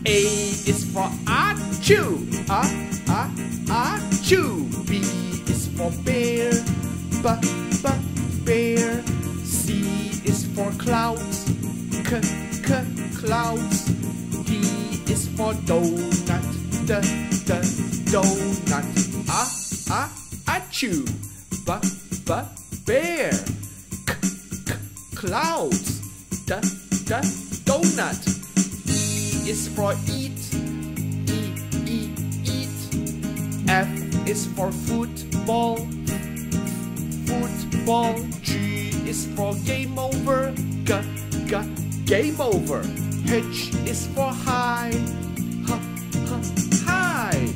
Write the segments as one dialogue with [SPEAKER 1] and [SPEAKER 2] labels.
[SPEAKER 1] A is for achoo, achoo. B is for bear, bear. C is for clouds, clouds. D is for donut, donut. Achoo, bear. Clouds, donut. E is for eat, eat. F is for football, G is for game over, game over. H is for high, high.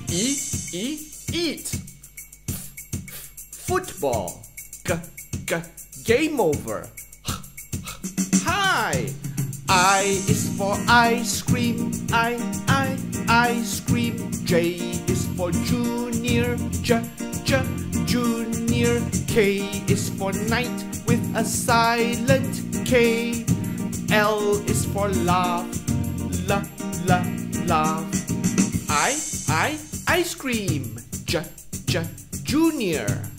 [SPEAKER 1] Eat. Football, game over. Hi. I is for ice cream, ice cream. J is for junior, junior. K is for night with a silent K. L is for laugh, laugh. Ice cream, junior.